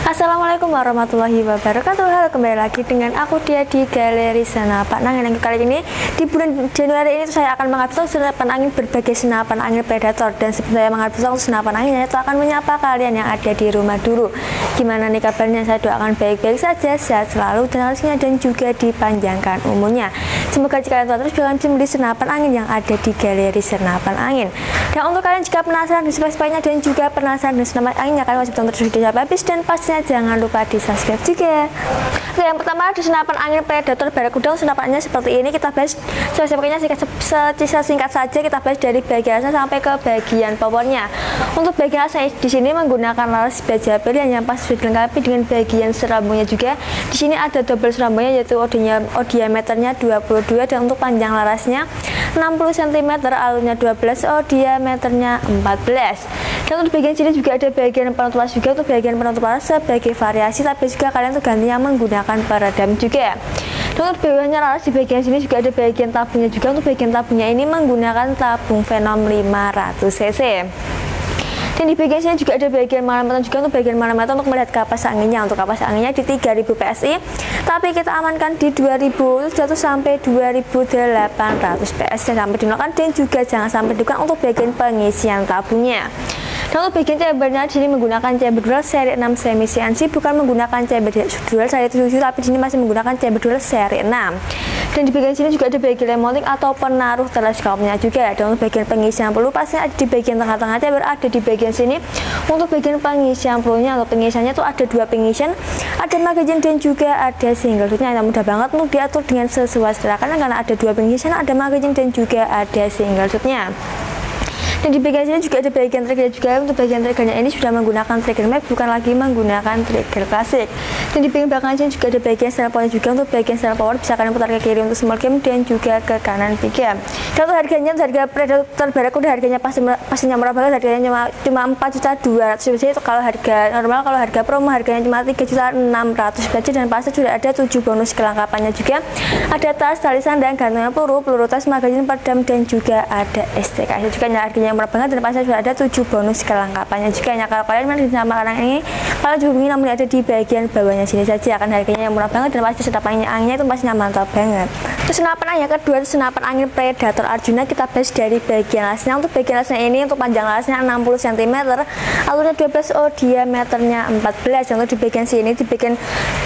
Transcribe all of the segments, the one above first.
Assalamualaikum warahmatullahi wabarakatuh. Halo, kembali lagi dengan aku Dia di Galeri Senapan Angin. Yang kali ini di bulan Januari ini saya akan mengupload senapan angin berbagai senapan angin predator. Dan sebelum saya mengupload senapan angin, saya akan menyapa kalian yang ada di rumah dulu. Gimana nih kabarnya? Saya doakan baik-baik saja, sehat selalu dan rezekinya dan juga dipanjangkan umurnya. Semoga jika kalian terus jangan membeli senapan angin yang ada di Galeri Senapan Angin. Dan untuk kalian jika penasaran di spek-speknya dan juga penasaran dengan senapan anginnya, kalian wajib tonton terus video sampai habis dan pastinya jangan lupa di subscribe juga. Oke, yang pertama ada senapan angin predator barakuda. Senapannya seperti ini, kita bahas spek-speknya singkat saja. Kita bahas dari bagian atas sampai ke bagian powernya. Untuk bagian atas di sini menggunakan laras baja pilihan yang pas sudah dilengkapi dengan bagian serambungnya juga. Di sini ada double serambungnya yaitu diameternya 22 dan untuk panjang larasnya 60 cm, alurnya 12, diameternya 14. Dan untuk bagian sini juga ada bagian penutup laras juga. Untuk bagian penutup laras sebagai variasi, tapi juga kalian tuh gantinya menggunakan peredam juga. Dan untuk bawahnya laras di bagian sini juga ada bagian tabungnya juga. Untuk bagian tabungnya ini menggunakan tabung Venom 500 cc. Dan di bagian sini juga ada bagian manometer juga. Untuk bagian manometer untuk melihat kapas anginnya. Untuk kapas anginnya di 3000 PSI, tapi kita amankan di 2100 sampai 2800 PSI sampai digunakan, dan juga jangan sampai digunakan untuk bagian pengisian tabungnya. Dan untuk bagian chambernya di sini menggunakan chamber dual seri 6 semi CNC, bukan menggunakan chamber dual seri 7, tapi di sini masih menggunakan chamber dual seri 6. Dan di bagian sini juga ada bagian mounting atau penaruh teleskopnya juga. Dan untuk bagian pengisian peluru pastinya ada di bagian tengah-tengah chamber, ada di bagian sini. Untuk bagian pengisian pelurunya, untuk pengisiannya itu ada dua pengisian, ada magazine dan juga ada single shootnya. Yang mudah banget untuk diatur dengan sesuai selera karena ada dua pengisian, ada magazine dan juga ada single shootnya. Dan di bagian sini juga ada bagian trigger juga. Untuk bagian triggernya ini sudah menggunakan trigger mag, bukan lagi menggunakan trigger klasik. Dan di bagian belakang sini juga ada bagian style power juga. Untuk bagian style power bisa kalian putar ke kiri untuk small game dan juga ke kanan big game. Dan untuk harganya, untuk harga predator barakuda harganya pastinya murah banget. Harganya cuma 4.200.000 saja. Itu kalau harga normal. Kalau harga promo harganya cuma 3.600.000 saja, dan pasti sudah ada 7 bonus kelengkapannya juga. Ada tas, talisan dan gantungan peluru tas, magazine, peredam dan juga ada STK. Itu juga harganya murah banget, dan pasti sudah ada 7 bonus kelengkapannya juga. Kalau kalian main sama orang ini, kalau hubungi nomornya ada di bagian bawahnya sini saja. Akan harganya murah banget, dan pasti senapan anginnya itu pastinya mantap banget. Terus senapan angin yang kedua itu senapan angin predator Arjuna. Kita bahas dari bagian lasnya. Untuk bagian lasnya ini untuk panjang lasnya 60 cm, alurnya 12, diameternya 14. Untuk di bagian sini, di bagian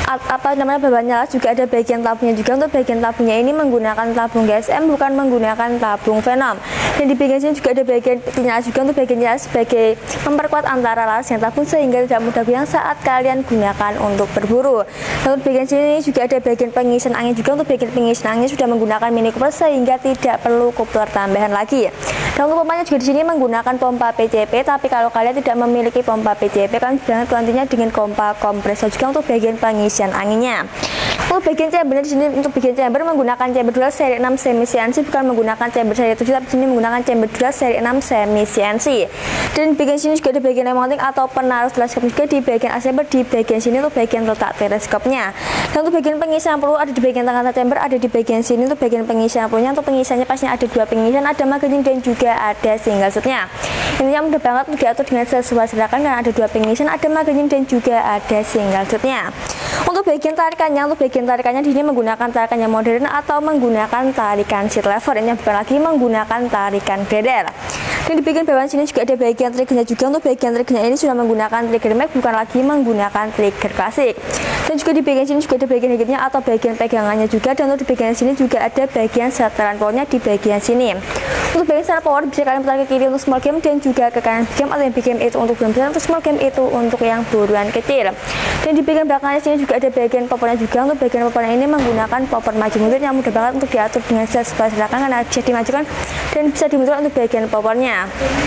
bawahnya las juga ada bagian tabungnya juga. Untuk bagian tabungnya ini menggunakan tabung GSM, bukan menggunakan tabung Venom. Dan di bagian sini juga ada bagian tinja juga. Untuk bagian tinja sebagai memperkuat antara laras yang tabung sehingga tidak mudah goyang saat kalian gunakan untuk berburu. Dan untuk bagian sini juga ada bagian pengisian angin juga. Untuk bagian pengisian angin sudah menggunakan mini coupler sehingga tidak perlu coupler tambahan lagi. Dan untuk pompanya juga di sini menggunakan pompa PCP, tapi kalau kalian tidak memiliki pompa PCP, kalian bisa gantinya dengan pompa kompresor juga untuk bagian pengisian anginnya. Untuk bagian chamber di sini, untuk bagian chamber menggunakan chamber dual seri 6 semi CNC, bukan menggunakan chamber seri 7, tapi di sini menggunakan chamber dual seri 6 semi CNC. Dan di bagian sini juga ada bagian mounting atau penaruh teleskop juga di bagian chamber. Di bagian sini untuk bagian letak teleskopnya. Dan untuk bagian pengisian peluru ada di bagian tengah chamber, ada di bagian sini untuk bagian pengisian pelurunya. Untuk pengisiannya pastinya ada dua pengisian, ada magazine dan juga ada single shootnya. Intinya mudah banget untuk diatur dengan sesuai selera karena ada dua pengisian, ada magazine dan juga ada single shootnya. Untuk bagian tarikannya di sini menggunakan tarikan yang modern atau menggunakan tarikan seat lever. Ini bukan lagi menggunakan tarikan greder. Dan di bagian bawah sini juga ada bagian triggernya juga. Untuk bagian triggernya ini sudah menggunakan trigger mag, bukan lagi menggunakan trigger klasik. Dan juga di bagian sini juga ada bagian hidupnya atau bagian pegangannya juga. Dan untuk di bagian sini juga ada bagian setelan powernya di bagian sini. Untuk bagian setelan power bisa kalian putar ke kiri untuk small game dan juga ke kanan big game, atau yang big game itu untuk buruan besar, untuk small game itu untuk yang buruan kecil. Dan di bagian belakangnya sini juga ada bagian popornya juga. Untuk bagian popornya ini menggunakan popor maju mundur yang mudah banget untuk diatur dengan sesuai selera karena bisa dimajukan dan bisa dimundurkan untuk bagian popornya.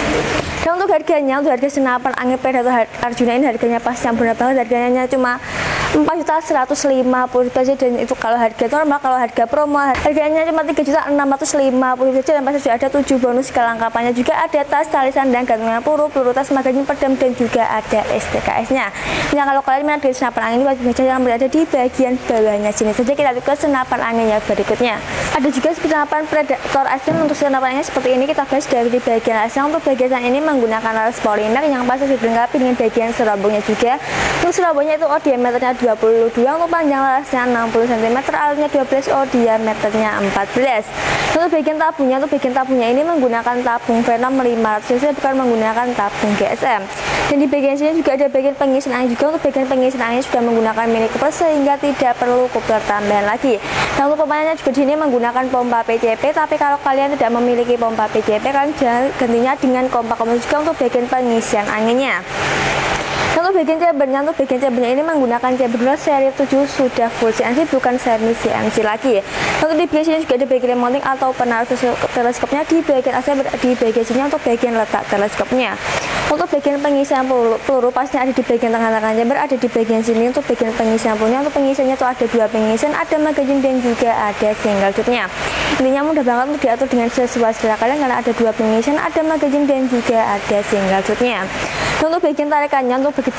Dan untuk harganya, untuk harga senapan angin predator Arjuna ini harganya pas yang benar banget. Harganya cuma 4.150.000 saja, dan itu kalau harga normal. Kalau harga promo harganya cuma 3.650.000 saja, dan pasti sudah ada 7 bonus kelengkapannya juga. Ada tas, talisan dan gantungan peluru tas, magazine, peredam dan juga ada STKS-nya. Nah, kalau kalian minat dari senapan angin ini wajib baca yang berada di bagian bawahnya sini saja. Kita lihat ke senapan angin yang berikutnya. Ada juga senapan predator asing. Untuk senapan angin seperti ini kita bahas dari bagian asing. Untuk bagian ini menggunakan laras polimer yang pasti dilengkapi dengan bagian serabungnya juga. Untuk serabungnya itu diameternya 22, untuk panjang larasnya 60 cm, alurnya 12, diameternya 14. Untuk bagian tabungnya ini menggunakan tabung Venom 500 cc, bukan menggunakan tabung GSM. Dan di bagian sini juga ada bagian pengisian angin juga. Untuk bagian pengisian angin sudah menggunakan mini cooler sehingga tidak perlu coupler tambahan lagi. Dan untuk pompanya juga di sini menggunakan pompa PCP, tapi kalau kalian tidak memiliki pompa PCP, kalian gantinya dengan kompak komersial juga untuk bagian pengisian anginnya. Untuk bagian chambernya ini menggunakan chamber seri 7 sudah full CNC, bukan semi CNC lagi. Untuk di bagian sini juga ada bagian mounting atau penaruh teleskopnya di bagian atas, di bagian sini untuk bagian letak teleskopnya. Untuk bagian pengisian peluru pastinya ada di bagian tengah-tengah chamber, ada di bagian sini untuk bagian pengisian pelurunya. Untuk pengisiannya itu ada 2 pengisian, ada magazine dan juga ada single shootnya. Intinya mudah banget untuk diatur dengan sesuai selera kalian karena ada 2 pengisian, ada magazine dan juga ada single shootnya. Untuk bagian tarikannya,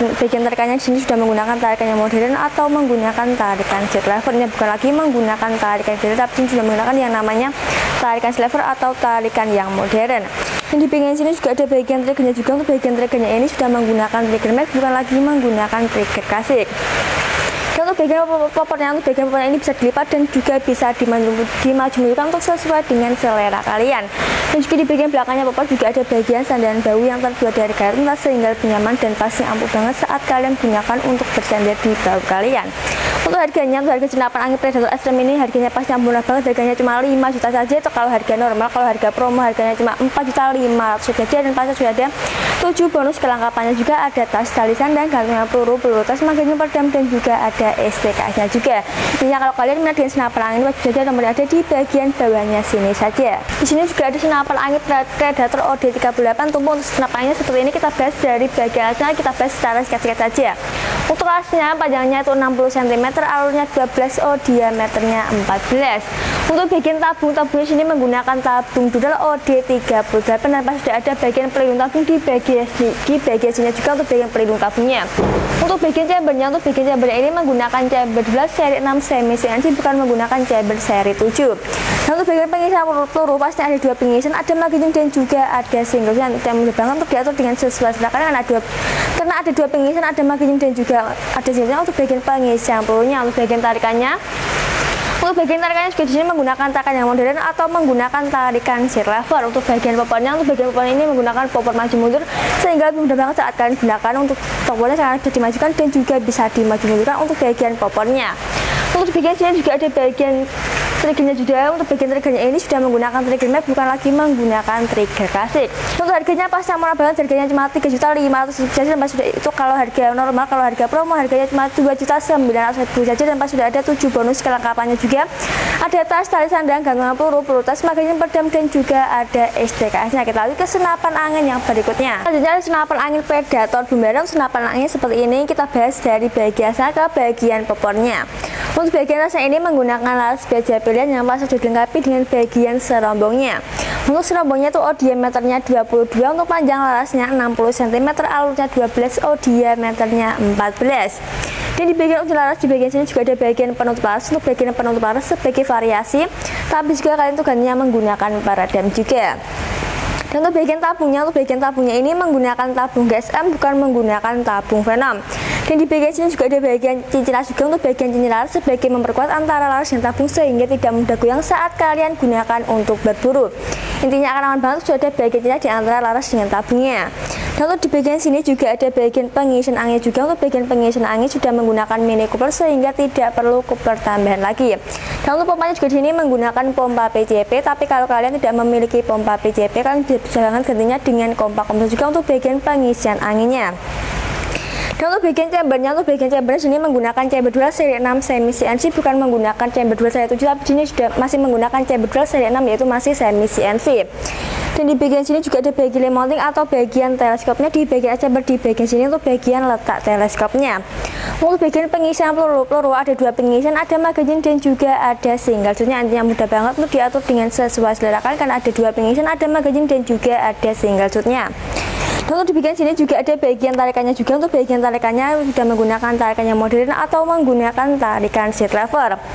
di sini sudah menggunakan tarikan yang modern atau menggunakan tarikan jet lever. Ini bukan lagi menggunakan tarikan jet, tapi sudah menggunakan yang namanya tarikan lever atau tarikan yang modern. Dan di bagian sini juga ada bagian triggernya juga. Untuk bagian triggernya ini sudah menggunakan trigger mag, bukan lagi menggunakan trigger klasik. Dan untuk bagian poppernya ini bisa dilipat dan juga bisa dimaju-majukan untuk sesuai dengan selera kalian. Dan juga di bagian belakangnya popper juga ada bagian sandaran bahu yang terbuat dari karet tuntas sehingga lebih nyaman dan pasti ampuh banget saat kalian gunakan untuk bersandar di bahu kalian. Untuk harganya, untuk harga senapan angin Predator Extreme ini harganya pasti murah banget, harganya cuma 5 juta saja. Itu kalau harga normal, kalau harga promo harganya cuma 4.500.000 saja, dan pasti sudah ada 7 bonus kelengkapannya juga, ada tas tali sandang, gantungan peluru tas, magazin peredam, dan juga ada STK-nya juga. Intinya kalau kalian minat dengan senapan angin, wajib saja nomornya ada di bagian bawahnya sini saja. Di sini juga ada senapan angin Predator OD38 tumpuk. Untuk senapan angin seperti ini kita bahas dari bagian alasnya, kita bahas secara singkat saja. Untuk alasnya panjangnya itu 60 cm, alurnya 12, diameternya 14. Untuk bagian tabungnya sini menggunakan tabung Dudal OD38, dan pas sudah ada bagian pelindung tabung di bagian sini juga untuk bagian pelindung tabungnya. Untuk bagian chambernya ini menggunakan chamber 12 seri 6 semi CNC, bukan menggunakan chamber seri 7. Dan untuk bagian pengisian peluru pasti ada 2 pengisian, ada magazine dan juga ada single yang mudah banget untuk diatur dengan sesuai selera karena ada 2 pengisian, ada magazine dan juga ada single. Untuk bagian pengisian pelurunya, untuk bagian tarikannya juga di sini menggunakan tarikan yang modern atau menggunakan tarikan jet lever. Untuk bagian poppernya ini menggunakan popper maju mundur sehingga lebih mudah banget saat kalian gunakan. Untuk poppernya sangat bisa dimajukan dan juga bisa dimaju mundurkan untuk bagian poppernya. Untuk bagian sini juga ada bagian triggernya juga. Untuk bagian triggernya ini sudah menggunakan trigger mag, bukan lagi menggunakan trigger klasik. Untuk harganya pasti murah banget, harganya cuma 3.500.000 saja, dan pas sudah itu kalau harga normal, kalau harga promo harganya cuma 2.900.000 saja, dan pas sudah ada 7 bonus kelengkapannya juga, ada tas tali sandang, gantungan peluru tas, magazin peredam, dan juga ada STKS-nya. Kita lanjut ke senapan angin yang berikutnya. Selanjutnya ada senapan angin Predator Boomerang. Senapan angin seperti ini kita bahas dari bagian atas ke bagian poppernya. Untuk bagian atasnya ini menggunakan laras baja pilihan yang pasti sudah dilengkapi dengan bagian serombongnya. Untuk serombongnya itu diameternya 22, untuk panjang larasnya 60 cm, alurnya 12, diameternya 14. Dan di bagian ujung laras, di bagian sini juga ada bagian penutup laras. Untuk bagian penutup laras sebagai variasi, tapi juga kalian tuh gantinya menggunakan peredam juga. Dan untuk bagian tabungnya ini menggunakan tabung GSM, bukan menggunakan tabung Venom. Dan di bagian sini juga ada bagian cincin laras juga. Untuk bagian cincin laras sebagai memperkuat antara laras dan tabung sehingga tidak mudah goyang saat kalian gunakan untuk berburu. Intinya akan aman banget sudah ada bagian cincin di antara laras dengan tabungnya. Dan untuk di bagian sini juga ada bagian pengisian angin juga. Untuk bagian pengisian angin sudah menggunakan mini coupler sehingga tidak perlu coupler tambahan lagi. Dan untuk pompanya juga di sini menggunakan pompa PCP, tapi kalau kalian tidak memiliki pompa PCP, kalian bisa banget gantinya dengan kompak juga untuk bagian pengisian anginnya. Dan untuk bagian chambernya sini menggunakan chamber dual seri 6 semi CNC, bukan menggunakan chamber dual seri 7, tapi sini sudah masih menggunakan chamber dual seri 6 yaitu masih semi CNC. Dan di bagian sini juga ada bagian mounting atau bagian teleskopnya di bagian chamber, di bagian sini untuk bagian letak teleskopnya. Untuk bagian pengisian peluru ada 2 pengisian, ada magazine dan juga ada single shootnya. Intinya mudah banget untuk diatur dengan sesuai selera kalian karena ada 2 pengisian, ada magazine dan juga ada single shootnya. Dan untuk di bagian sini juga ada bagian tarikannya juga. Untuk bagian tarikannya sudah menggunakan tarikan yang modern atau menggunakan tarikan jet lever.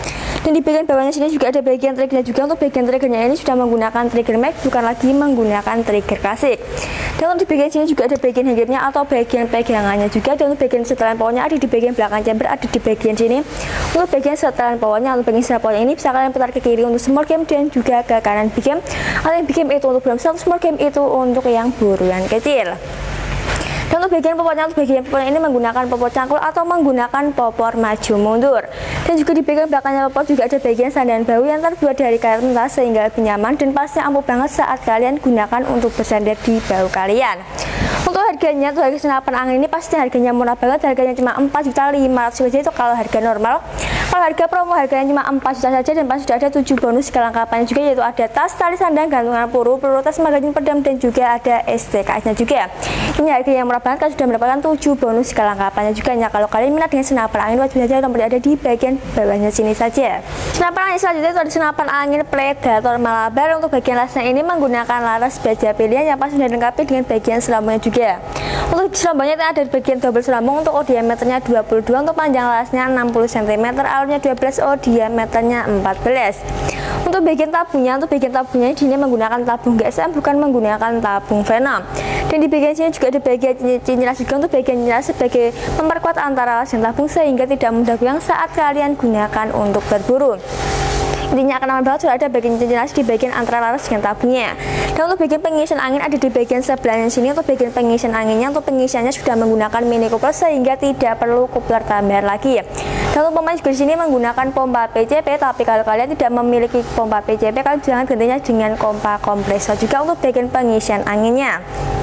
Dan di bagian bawahnya sini juga ada bagian triggernya juga. Untuk bagian triggernya ini sudah menggunakan trigger mag, bukan lagi menggunakan trigger klasik. Dan untuk di bagian sini juga ada bagian hanggernya atau bagian pegangannya juga. Dan untuk bagian setelan powernya ada di bagian belakang chamber, ada di bagian sini. Untuk bagian setelan powernya, untuk bagian setelan powernya ini bisa kalian putar ke kiri untuk small cam dan juga ke kanan big cam. Atau yang big cam itu untuk belum small cam itu untuk yang buruan kecil. Dan untuk bagian popor ini menggunakan popor cangkul atau menggunakan popor maju mundur. Dan juga di bagian belakangnya popor juga ada bagian sandaran bahu yang terbuat dari karet mentah sehingga lebih nyaman dan pastinya ampuh banget saat kalian gunakan untuk bersandar di bahu kalian. Untuk harganya, untuk harga senapan angin ini pasti harganya murah banget, harganya cuma 4.500.000 saja itu kalau harga normal. Kalau harga promo harganya cuma 4 juta saja dan pasti sudah ada 7 bonus kelengkapannya juga, yaitu ada tas, tali sandang, gantungan peluru tas, magazin pedang, dan juga ada STKS nya juga. Ini harganya murah banget, kalian sudah mendapatkan 7 bonus kelengkapannya juga. Ya, kalau kalian minat dengan senapan angin wajib saja nomor ada di bagian bawahnya sini saja. Senapan angin selanjutnya itu ada senapan angin Predator Malabar. Untuk bagian lasnya ini menggunakan laras baja pilihan yang pasti sudah dilengkapi dengan bagian selambungnya juga. Untuk selambungnya itu ada di bagian double selambung untuk diameternya 22, untuk panjang lasnya 60 cm, alurnya 12, diameternya 14. Untuk bagian tabungnya ini menggunakan tabung GSM, bukan menggunakan tabung Venom. Dan di bagian sini juga ada bagian cincin las juga. Untuk bagian cincin las sebagai memperkuat antara las dan tabung sehingga tidak mudah goyang saat kalian gunakan untuk berburu. Intinya akan aman banget, sudah ada bagian cincin las di bagian antara laras dengan tabungnya. Dan untuk bagian pengisian angin ada di bagian sebelahnya sini. Untuk bagian pengisian anginnya, untuk pengisiannya sudah menggunakan mini coupler sehingga tidak perlu coupler tambahan lagi. Dan untuk pompanya juga di sini menggunakan pompa PCP, tapi kalau kalian tidak memiliki pompa PCP, kalian jangan gantinya dengan pompa kompresor juga untuk bagian pengisian anginnya.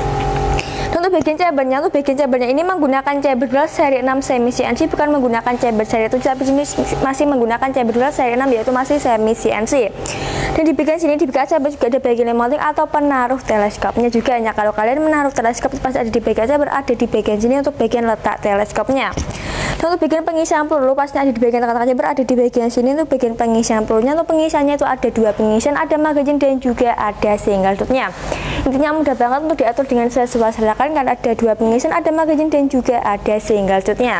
Untuk bagian chambernya ini menggunakan chamber dual seri 6 semi CNC, bukan menggunakan chamber seri 7, tapi ini masih menggunakan chamber dual seri 6, yaitu masih semi CNC. Dan di bagian sini di bagian chamber juga ada bagian mounting atau penaruh teleskopnya juga. Ya, kalau kalian menaruh teleskop pasti ada di bagian chamber, ada di bagian sini untuk bagian letak teleskopnya. Dan untuk bagian pengisian peluru pastinya ada di bagian tengah-tengah chamber, ada di bagian sini untuk bagian pengisian pelurunya. Untuk pengisiannya itu ada 2 pengisian, ada magazine dan juga ada single dotnya. Intinya mudah banget untuk diatur dengan sesuai selera kalian, kan ada 2 pengisian, ada magazine dan juga ada single dotnya.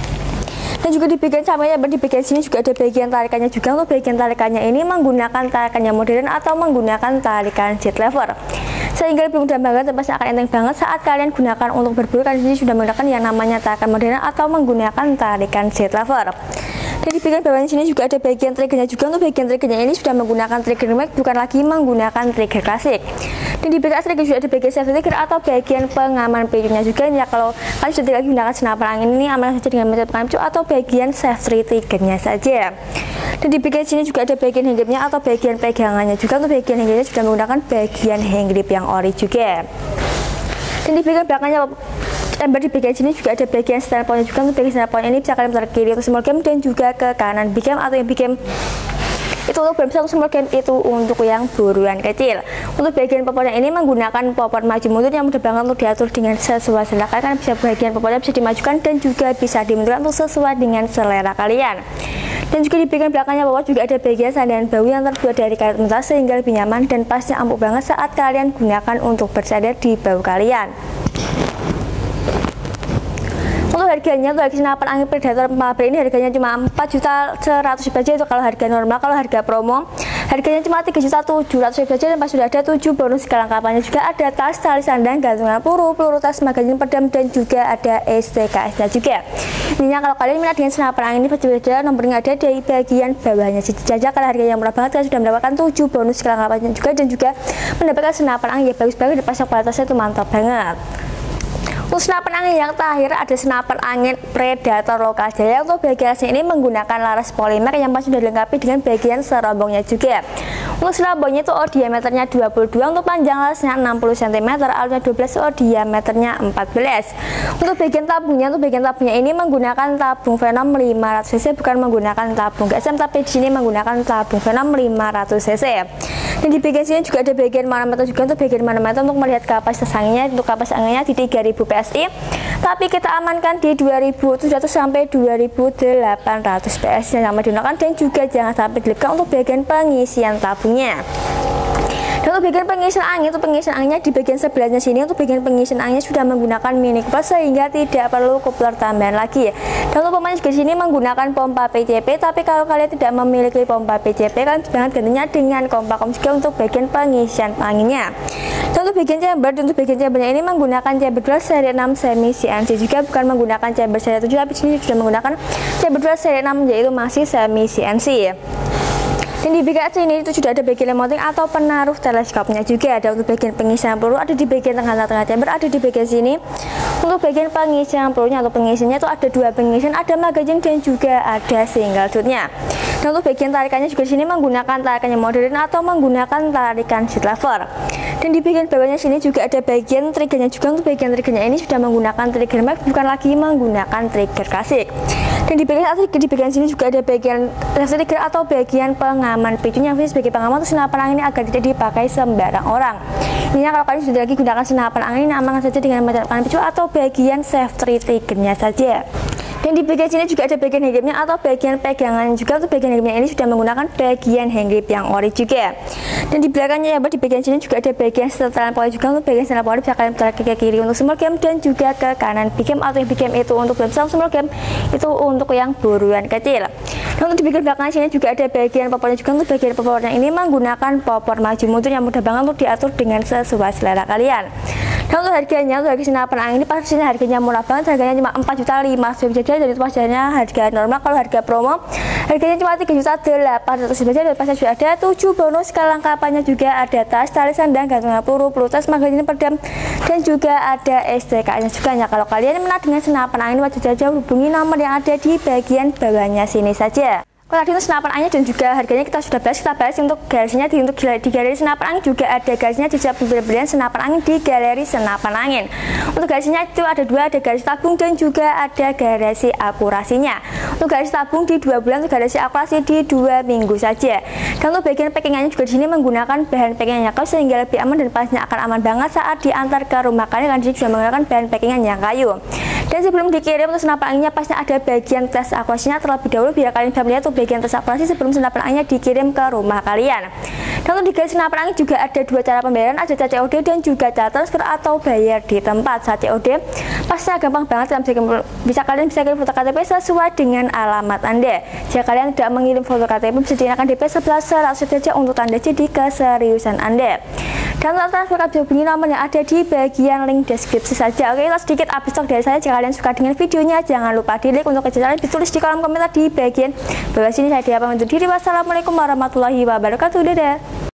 Dan juga di bagian sampingnya, di bagian sini juga ada bagian tarikannya juga. Untuk bagian tarikannya ini menggunakan tarikan yang modern atau menggunakan tarikan jet lever, sehingga lebih mudah banget dan pasti akan enteng banget saat kalian gunakan untuk berburu. Kalian sini sudah menggunakan yang namanya tarikan modern atau menggunakan tarikan jet lever. Dan di bagian bawah sini juga ada bagian triggernya juga. Untuk bagian triggernya ini sudah menggunakan trigger mag, bukan lagi menggunakan trigger klasik. Dan di bagian trigger juga ada bagian safety trigger atau bagian pengaman picunya juga. Ya, kalau kalian sudah tidak lagi menggunakan senapan angin ini, aman saja dengan metode pengaman picu atau bagian safety triggernya saja. Dan di bagian sini juga ada bagian hand gripnya atau bagian pegangannya juga. Untuk bagian hand gripnya sudah menggunakan bagian hand grip yang ori juga. Dan di bagian belakangnya di bagian sini juga ada bagian stand point juga. Untuk bagian stand point ini bisa kalian putar ke kiri untuk small cam dan juga ke kanan big cam, atau yang big cam itu untuk belum small cam itu untuk yang buruan kecil. Untuk bagian popornya ini menggunakan popor maju mundur yang mudah banget untuk diatur dengan sesuai selera kalian, bisa bagian popornya bisa dimajukan dan juga bisa dimundurkan untuk sesuai dengan selera kalian. Dan juga di bagian belakangnya popor juga ada bagian sandaran bahu yang terbuat dari karet mentah sehingga lebih nyaman dan pastinya ampuh banget saat kalian gunakan untuk bersandar di bahu kalian. Untuk harganya, untuk harga senapan angin Predator Malabar ini harganya cuma 4.100.000 saja itu kalau harga normal. Kalau harga promo harganya cuma 3.700.000 saja dan pasti sudah ada 7 bonus kelengkapannya juga, ada tas, tali sandang, gantungan peluru tas, magazin pedang, dan juga ada STKS nya juga. Intinya kalau kalian minat dengan senapan angin ini pasti ada nomornya ada di bagian bawahnya saja. Kalau harganya yang murah banget, kalian sudah mendapatkan 7 bonus kelengkapannya juga dan juga mendapatkan senapan angin yang bagus banget dan pasti kualitasnya itu mantap banget. Untuk senapan angin yang terakhir ada senapan angin Predator Lokal Jaya. Untuk bagian ini menggunakan laras polimer yang pasti sudah dilengkapi dengan bagian serombongnya juga. Untuk serombongnya itu diameternya 22, untuk panjang lasnya 60 cm, alurnya 12, diameternya 14. Untuk bagian tabungnya ini menggunakan tabung Venom 500 cc, bukan menggunakan tabung GSM, tapi di sini menggunakan tabung Venom 500 cc. Dan di bagian sini juga ada bagian manometer juga. Untuk bagian manometer untuk melihat kapasitas anginnya, untuk kapasitas anginnya di 3000 PSI, tapi kita amankan di 2700 sampai 2800 PSI yang sama digunakan, dan juga jangan sampai dilebihkan untuk bagian pengisian tabungnya. Dan untuk bagian pengisian angin, untuk pengisian anginnya di bagian sebelahnya sini, untuk bagian pengisian anginnya sudah menggunakan mini coupler sehingga tidak perlu coupler tambahan lagi. Dan untuk pompanya juga di sini menggunakan pompa PCP, tapi kalau kalian tidak memiliki pompa PCP, kalian bisa gantinya dengan Kompacom juga untuk bagian pengisian anginnya. Dan untuk bagian chambernya ini menggunakan chamber dual seri 6 semi CNC juga, bukan menggunakan chamber seri 7, tapi sini sudah menggunakan chamber dual seri 6 yaitu masih semi CNC. Dan di bagian sini itu sudah ada bagian mounting atau penaruh teleskopnya juga. Ada untuk bagian pengisian peluru, ada di bagian tengah-tengah chamber, ada di bagian sini. Untuk bagian pengisian pelurunya atau pengisiannya itu ada dua pengisian, ada magazine dan juga ada single shootnya. Dan untuk bagian tarikannya juga di sini menggunakan tarikannya modern atau menggunakan tarikan seat lever. Dan di bagian bawahnya sini juga ada bagian triggernya juga. Untuk bagian triggernya ini sudah menggunakan trigger mag, bukan lagi menggunakan trigger klasik. Dan di bagian sini juga ada bagian trigger atau bagian pengaman picunya. Sebagai pengaman untuk senapan angin ini agar tidak dipakai sembarang orang. Ini kalau kalian sudah lagi gunakan senapan angin ini amankan saja dengan menyalakan picu atau bagian safety triggernya saja. Dan di bagian sini juga ada bagian hand gripnya atau bagian pegangan juga. Untuk bagian hand gripnya ini sudah menggunakan bagian hand grip yang ori juga. Dan di belakangnya ya, di bagian sini juga ada bagian setelan poly juga. Untuk bagian setelan poly bisa kalian putar ke kiri untuk small game dan juga ke kanan big game, atau yang big game itu untuk besar, small game itu untuk yang buruan kecil. Dan untuk di bagian belakang sini juga ada bagian popornya juga. Untuk bagian popornya ini menggunakan popor maju mundur yang mudah banget untuk diatur dengan sesuai selera kalian. Dan untuk harganya, untuk harga senapan angin ini pastinya harganya murah banget, harganya cuma 4.500.000 saja. Jadi itu pastinya harga normal. Kalau harga promo harganya cuma 3.800.000 saja. Dan pasti sudah ada 7 bonus kelengkapannya juga, ada tas, tali sandang, gantungan peluru, tas, magazine peredam, dan juga ada STK-nya juga. Ya, kalau kalian minat dengan senapan angin wajib saja hubungi nomor yang ada di bagian bawahnya sini saja. Kalau tadi untuk senapan angin dan juga harganya kita sudah bahas, untuk garasinya di galeri senapan angin juga ada garasinya di setiap pembelian senapan angin di galeri senapan angin. Untuk garasinya itu ada dua, ada garasi tabung dan juga ada garasi akurasinya. Untuk garasi tabung di 2 bulan, untuk garasi akurasi di 2 minggu saja. Dan untuk bagian packingannya juga di sini menggunakan bahan packingan yang kayu sehingga lebih aman dan pastinya akan aman banget saat diantar ke rumah kalian, karena juga menggunakan bahan packingan yang kayu. Dan sebelum dikirim untuk senapan anginnya pastinya ada bagian tes akurasinya terlebih dahulu biar kalian bisa melihat bagian tes akurasi sebelum senapan anginnya dikirim ke rumah kalian. Dan untuk di garis senapan angin juga ada 2 cara pembayaran, ada cara COD dan juga cara transfer atau bayar di tempat. Saat COD pastinya gampang banget, kalian bisa kirim foto KTP sesuai dengan alamat Anda. Jika kalian tidak mengirim foto KTP bisa dikenakan DP 1100 saja untuk tanda jadi keseriusan Anda. Dan untuk transfer bisa hubungi nomor yang ada di bagian link deskripsi saja. Oke, itu sedikit update stok dari saya. Jika kalian suka dengan videonya, jangan lupa di like, untuk kejelasan ditulis di kolom komentar di bagian bawah sini. Saya pamit undur diri. Wassalamualaikum warahmatullahi wabarakatuh. Dadah.